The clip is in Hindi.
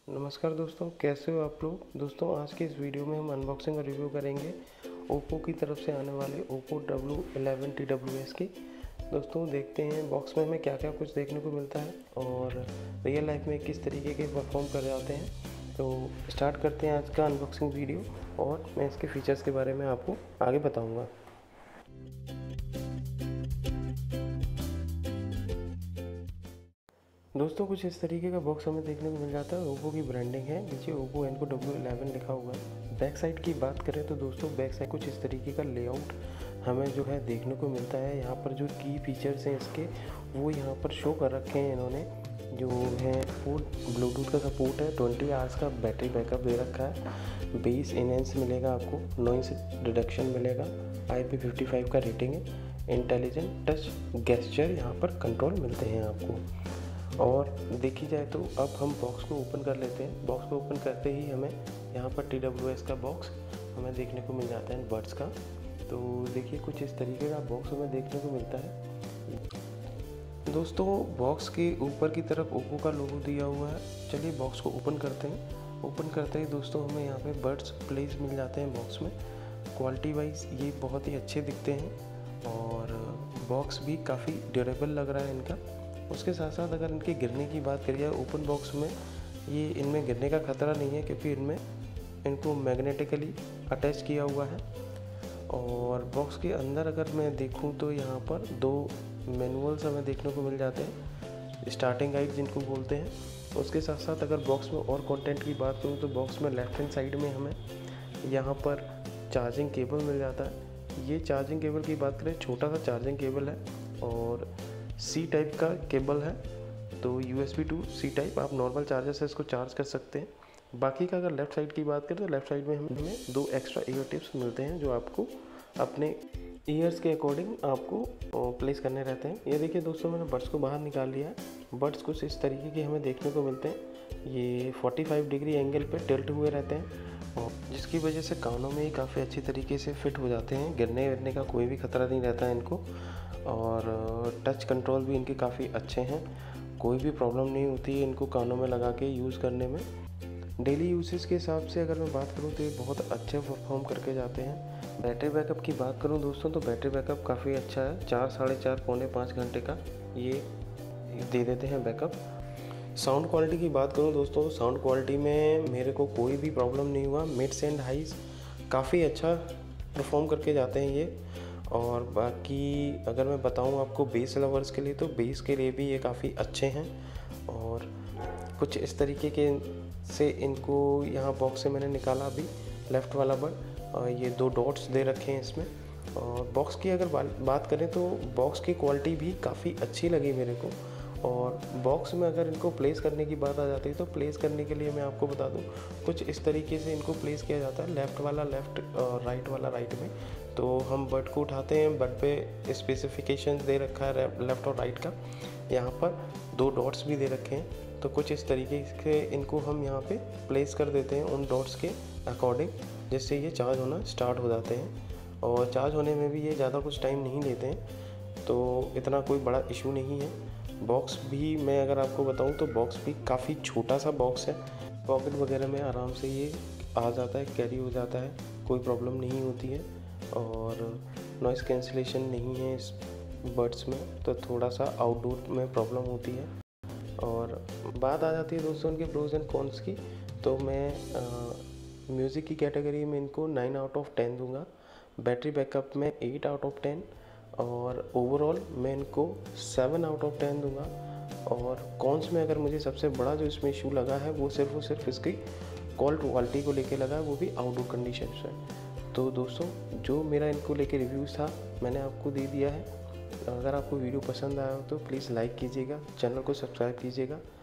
नमस्कार दोस्तों, कैसे हो आप लोग। दोस्तों आज के इस वीडियो में हम अनबॉक्सिंग और रिव्यू करेंगे ओप्पो की तरफ से आने वाले ओप्पो W11 TWS की। दोस्तों देखते हैं बॉक्स में हमें क्या क्या कुछ देखने को मिलता है और रियल लाइफ में किस तरीके के परफॉर्म कर जाते हैं। तो स्टार्ट करते हैं आज का अनबॉक्सिंग वीडियो और मैं इसके फीचर्स के बारे में आपको आगे बताऊँगा। दोस्तों कुछ इस तरीके का बॉक्स हमें देखने को मिल जाता है। ओप्पो की ब्रांडिंग है, नीचे ओप्पो एनको W11 लिखा हुआ है। बैक साइड की बात करें तो दोस्तों बैक साइड कुछ इस तरीके का लेआउट हमें जो है देखने को मिलता है। यहाँ पर जो की फीचर्स हैं इसके वो यहाँ पर शो कर रखे हैं इन्होंने। जो है वो ब्लूटूथ का सपोर्ट है, 20 आवर्स का बैटरी बैकअप दे रखा है, बेस इनहेंस मिलेगा आपको, नॉइस रिडक्शन मिलेगा, IP55 का रेटिंग है, इंटेलिजेंट टच गेस्चर यहाँ पर कंट्रोल मिलते हैं आपको। और देखी जाए तो अब हम बॉक्स को ओपन कर लेते हैं। बॉक्स को ओपन करते ही हमें यहाँ पर TWS का बॉक्स हमें देखने को मिल जाता है बड्स का। तो देखिए कुछ इस तरीके का बॉक्स हमें देखने को मिलता है। दोस्तों बॉक्स के ऊपर की तरफ ओप्पो का लोगो दिया हुआ है। चलिए बॉक्स को ओपन करते हैं। ओपन करते ही दोस्तों हमें यहाँ पे बड्स प्लेस मिल जाते हैं बॉक्स में। क्वालिटी वाइज ये बहुत ही अच्छे दिखते हैं और बॉक्स भी काफ़ी ड्यूरेबल लग रहा है इनका। उसके साथ साथ अगर इनके गिरने की बात करिए ओपन बॉक्स में, ये इनमें गिरने का ख़तरा नहीं है क्योंकि इनमें इनको मैग्नेटिकली अटैच किया हुआ है। और बॉक्स के अंदर अगर मैं देखूं तो यहाँ पर 2 मैनुअल्स हमें देखने को मिल जाते हैं, स्टार्टिंग गाइड जिनको बोलते हैं। उसके साथ साथ अगर बॉक्स में और कंटेंट की बात करूँ तो बॉक्स में लेफ्ट हैंड साइड में हमें यहाँ पर चार्जिंग केबल मिल जाता है। ये चार्जिंग केबल की बात करें, छोटा सा चार्जिंग केबल है और C टाइप का केबल है। तो USB to C टाइप, आप नॉर्मल चार्जर से इसको चार्ज कर सकते हैं। बाकी का अगर लेफ़्ट साइड की बात करें तो लेफ़्ट साइड में हमें 2 एक्स्ट्रा ईयर टिप्स मिलते हैं जो आपको अपने ईयर्स के अकॉर्डिंग आपको प्लेस करने रहते हैं। ये देखिए दोस्तों मैंने बड्स को बाहर निकाल लिया है। बड्स कुछ इस तरीके के हमें देखने को मिलते हैं। ये 45 डिग्री एंगल पे टिल्ट हुए रहते हैं और जिसकी वजह से कानों में ही काफ़ी अच्छी तरीके से फिट हो जाते हैं। गिरने विरने का कोई भी खतरा नहीं रहता है इनको। और टच कंट्रोल भी इनके काफ़ी अच्छे हैं, कोई भी प्रॉब्लम नहीं होती है इनको कानों में लगा के यूज़ करने में। डेली यूसेज के हिसाब से अगर मैं बात करूँ तो ये बहुत अच्छे परफॉर्म करके जाते हैं। बैटरी बैकअप की बात करूँ दोस्तों तो बैटरी बैकअप काफ़ी अच्छा है, 4 साढ़े 4 पौने 5 घंटे का ये दे देते हैं बैकअप। साउंड क्वालिटी की बात करूँ दोस्तों, साउंड क्वालिटी में मेरे को कोई भी प्रॉब्लम नहीं हुआ। मिड्स एंड हाइज काफ़ी अच्छा परफॉर्म करके जाते हैं ये। और बाकी अगर मैं बताऊं आपको बेस लवर्स के लिए तो बेस के लिए भी ये काफ़ी अच्छे हैं। और कुछ इस तरीके के से इनको यहाँ बॉक्स से मैंने निकाला अभी लेफ़्ट वाला बड, ये 2 डॉट्स दे रखे हैं इसमें। और बॉक्स की अगर बात करें तो बॉक्स की क्वालिटी भी काफ़ी अच्छी लगी मेरे को। और बॉक्स में अगर इनको प्लेस करने की बात आ जाती है तो प्लेस करने के लिए मैं आपको बता दूं कुछ इस तरीके से इनको प्लेस किया जाता है। लेफ़्ट वाला लेफ़्ट और राइट वाला राइट में। तो हम बड को उठाते हैं, बड पे स्पेसिफिकेशन दे रखा है लेफ़्ट और राइट का। यहाँ पर 2 डॉट्स भी दे रखे हैं। तो कुछ इस तरीके से इनको हम यहाँ पे प्लेस कर देते हैं उन डॉट्स के अकॉर्डिंग, जिससे ये चार्ज होना स्टार्ट हो जाते हैं। और चार्ज होने में भी ये ज़्यादा कुछ टाइम नहीं लेते हैं, तो इतना कोई बड़ा इशू नहीं है। बॉक्स भी मैं अगर आपको बताऊं तो बॉक्स भी काफ़ी छोटा सा बॉक्स है, पॉकेट वगैरह में आराम से ये आ जाता है, कैरी हो जाता है, कोई प्रॉब्लम नहीं होती है। और नॉइज़ कैंसिलेशन नहीं है इस बड्स में, तो थोड़ा सा आउटडोर में प्रॉब्लम होती है। और बात आ जाती है दोस्तों इनके प्रोज एंड कॉन्स की, तो मैं म्यूज़िक की कैटेगरी में इनको 9 आउट ऑफ 10 दूंगा। बैटरी बैकअप में 8 आउट ऑफ 10 और ओवरऑल मैं इनको 7 आउट ऑफ 10 दूंगा। और कॉन्स में अगर मुझे सबसे बड़ा जो इसमें इशू लगा है वो सिर्फ और सिर्फ इसकी कॉल क्वालिटी को लेके लगा है, वो भी आउटडोर कंडीशन में। तो दोस्तों जो मेरा इनको लेके रिव्यूज़ था मैंने आपको दे दिया है। अगर आपको वीडियो पसंद आया हो तो प्लीज़ लाइक कीजिएगा, चैनल को सब्सक्राइब कीजिएगा।